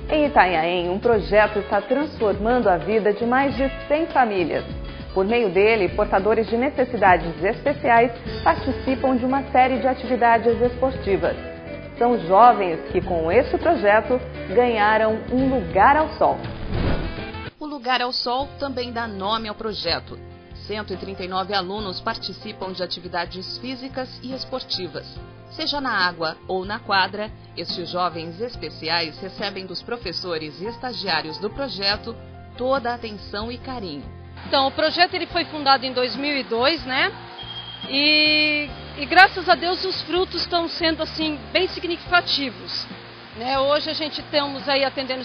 Em Itanhaém, um projeto está transformando a vida de mais de 100 famílias. Por meio dele, portadores de necessidades especiais participam de uma série de atividades esportivas. São jovens que, com este projeto, ganharam um lugar ao sol. O Lugar ao Sol também dá nome ao projeto. 139 alunos participam de atividades físicas e esportivas. Seja na água ou na quadra, estes jovens especiais recebem dos professores e estagiários do projeto toda a atenção e carinho. Então, o projeto ele foi fundado em 2002, né? E graças a Deus os frutos estão sendo assim bem significativos. Né? Hoje a gente estamos aí atendendo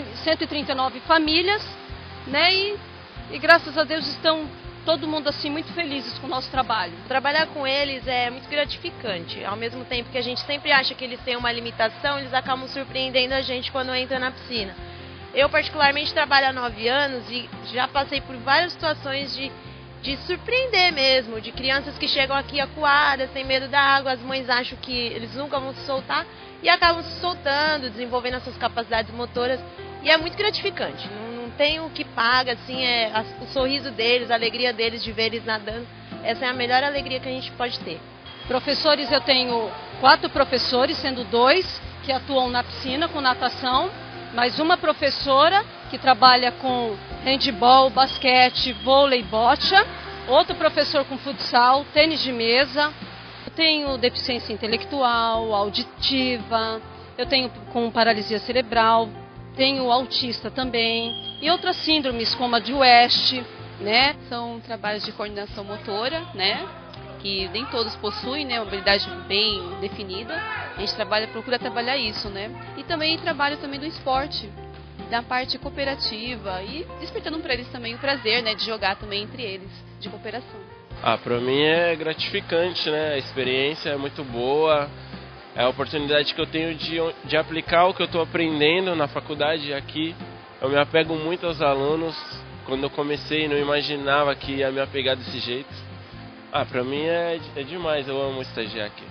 139 famílias, né? E graças a Deus estão todo mundo assim muito felizes com o nosso trabalho. Trabalhar com eles é muito gratificante. Ao mesmo tempo que a gente sempre acha que eles têm uma limitação, eles acabam surpreendendo a gente quando entra na piscina. Eu particularmente trabalho há 9 anos e já passei por várias situações de surpreender mesmo, de crianças que chegam aqui acuadas, sem medo da água, as mães acham que eles nunca vão se soltar e acabam se soltando, desenvolvendo essas capacidades motoras, e é muito gratificante. Não tem o que paga, assim, o sorriso deles, a alegria deles de ver eles nadando. Essa é a melhor alegria que a gente pode ter. Professores, eu tenho 4 professores, sendo 2 que atuam na piscina com natação, mais uma professora que trabalha com handebol, basquete, vôlei, bocha, outro professor com futsal, tênis de mesa. Eu tenho deficiência intelectual, auditiva, eu tenho com paralisia cerebral, tenho autista também e outras síndromes como a de West, né? São trabalhos de coordenação motora, né? Que nem todos possuem, né? Uma habilidade bem definida. A gente procura trabalhar isso, né? E também trabalho também do esporte, da parte cooperativa e despertando para eles também o prazer, né? De jogar também entre eles, de cooperação. Para mim é gratificante, né? A experiência é muito boa. É a oportunidade que eu tenho de aplicar o que eu estou aprendendo na faculdade aqui. Eu me apego muito aos alunos. Quando eu comecei, não imaginava que ia me apegar desse jeito. Para mim é demais, eu amo estagiar aqui.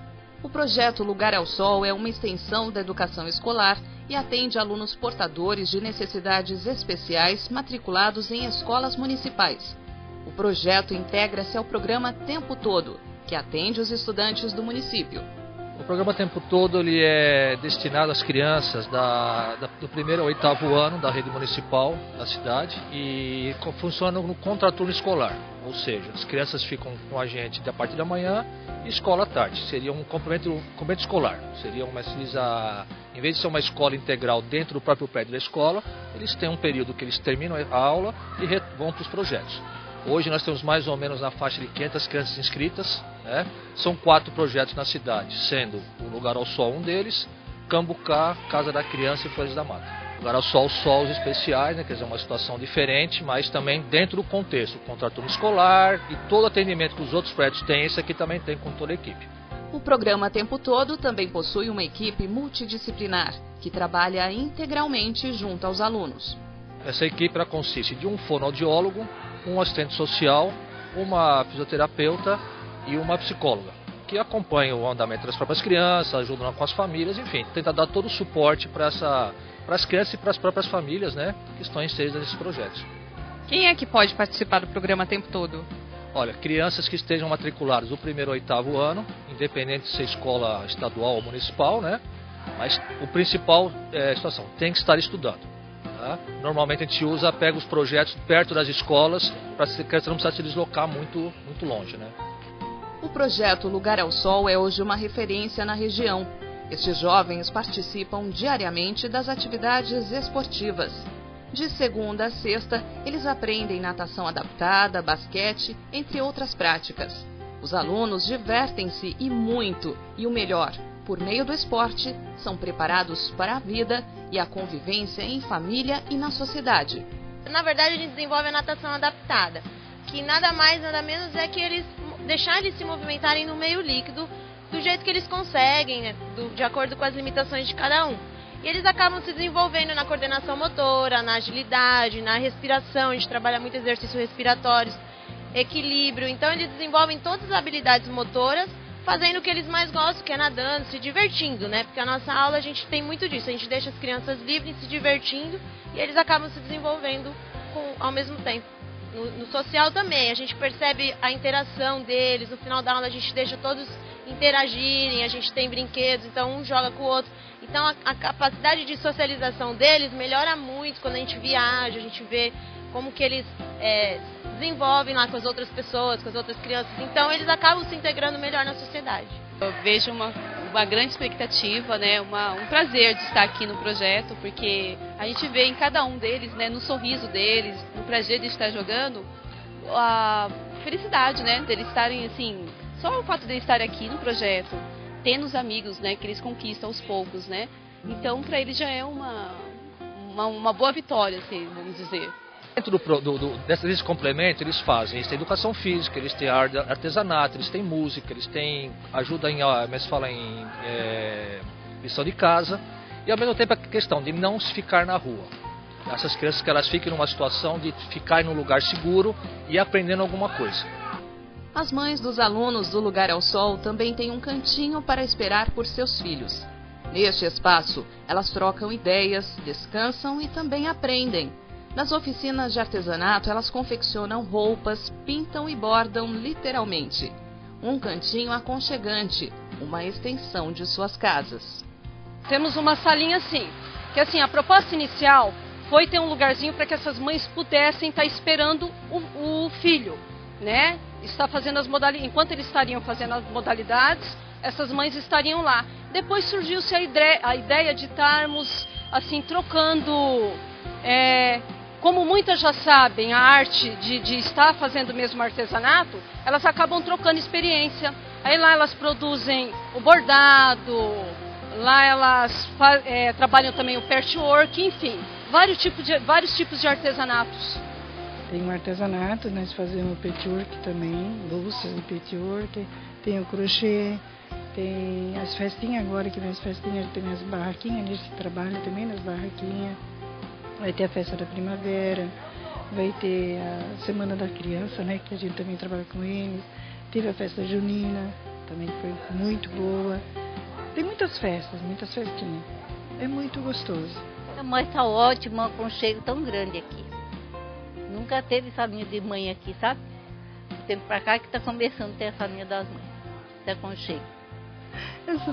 O projeto Lugar ao Sol é uma extensão da educação escolar e atende alunos portadores de necessidades especiais matriculados em escolas municipais. O projeto integra-se ao programa Tempo Todo, que atende os estudantes do município. O programa Tempo Todo ele é destinado às crianças do 1º ao 8º ano da rede municipal da cidade e funciona no contraturno escolar, ou seja, as crianças ficam com a gente a partir da manhã e escola à tarde. Seria um complemento escolar, em vez de ser uma escola integral dentro do próprio prédio da escola, eles têm um período que eles terminam a aula e vão para os projetos. Hoje nós temos mais ou menos na faixa de 500 crianças inscritas, né? São 4 projetos na cidade, sendo o Lugar ao Sol um deles, Cambucá, Casa da Criança e Flores da Mata. Lugar ao Sol, sols especiais, né? Quer dizer, uma situação diferente, mas também dentro do contexto, o contraturno escolar e todo o atendimento que os outros prédios têm, esse aqui também tem com toda a equipe. O programa Tempo Todo também possui uma equipe multidisciplinar, que trabalha integralmente junto aos alunos. Essa equipe consiste de um fonoaudiólogo, um assistente social, uma fisioterapeuta e uma psicóloga, que acompanham o andamento das próprias crianças, ajudam com as famílias, enfim, tenta dar todo o suporte para as crianças e para as próprias famílias, né, que estão inseridas nesses projetos. Quem é que pode participar do programa Tempo Todo? Olha, crianças que estejam matriculadas do 1º ao 8º ano, independente de ser escola estadual ou municipal, né, mas o principal é a situação, tem que estar estudando. Normalmente a gente pega os projetos perto das escolas para que a criança não precisa se deslocar muito longe, né? O projeto Lugar ao Sol é hoje uma referência na região. Estes jovens participam diariamente das atividades esportivas. De segunda a sexta, eles aprendem natação adaptada, basquete, entre outras práticas. Os alunos divertem-se e muito, e o melhor, por meio do esporte, são preparados para a vida e a convivência em família e na sociedade. Na verdade, a gente desenvolve a natação adaptada, que nada mais, nada menos é que deixar eles se movimentarem no meio líquido do jeito que eles conseguem, né, de acordo com as limitações de cada um. E eles acabam se desenvolvendo na coordenação motora, na agilidade, na respiração. A gente trabalha muito exercícios respiratórios, equilíbrio. Então, eles desenvolvem todas as habilidades motoras fazendo o que eles mais gostam, que é nadando, se divertindo, né? Porque a nossa aula a gente tem muito disso, a gente deixa as crianças livres, se divertindo, e eles acabam se desenvolvendo ao mesmo tempo. No social também, a gente percebe a interação deles, no final da aula a gente deixa todos interagirem, a gente tem brinquedos, então um joga com o outro. Então a capacidade de socialização deles melhora muito quando a gente viaja, a gente vê como que eles desenvolvem lá com as outras pessoas, com as outras crianças. Então eles acabam se integrando melhor na sociedade. Eu vejo uma grande expectativa, né, um prazer de estar aqui no projeto, porque a gente vê em cada um deles, né, no sorriso deles, no prazer de estar jogando, a felicidade, né, deles estarem assim, só o fato de eles estarem aqui no projeto, tendo os amigos, né, que eles conquistam aos poucos, né, então para eles já é uma boa vitória, assim, vamos dizer. Dentro desse complemento, eles têm educação física, eles têm artesanato, eles têm música, eles têm ajuda em lição de casa, e ao mesmo tempo a questão de não se ficar na rua. Essas crianças que elas fiquem numa situação de ficar em um lugar seguro e aprendendo alguma coisa. As mães dos alunos do Lugar ao Sol também têm um cantinho para esperar por seus filhos. Neste espaço, elas trocam ideias, descansam e também aprendem. Nas oficinas de artesanato, elas confeccionam roupas, pintam e bordam literalmente. Um cantinho aconchegante, uma extensão de suas casas. Temos uma salinha assim, que assim, a proposta inicial foi ter um lugarzinho para que essas mães pudessem estar esperando o filho, né? Enquanto eles estariam fazendo as modalidades, essas mães estariam lá. Depois surgiu-se a ideia de estarmos assim, trocando... Como muitas já sabem, a arte de estar fazendo mesmo artesanato, elas acabam trocando experiência. Aí lá elas produzem o bordado, lá elas trabalham também o patchwork, enfim, vários tipos de artesanatos. Tem um artesanato, nós fazemos patchwork também, bolsas de patchwork, tem o crochê, tem as festinhas agora, que nas festinhas tem as barraquinhas, a gente trabalha também nas barraquinhas. Vai ter a festa da primavera, vai ter a Semana da Criança, né, que a gente também trabalha com eles. Teve a festa junina, também foi muito boa. Tem muitas festinhas. É muito gostoso. Mas está ótimo, um aconchego tão grande aqui. Nunca teve salinha de mãe aqui, sabe? Do tempo para cá que está começando a ter a salinha das mães, esse aconchego.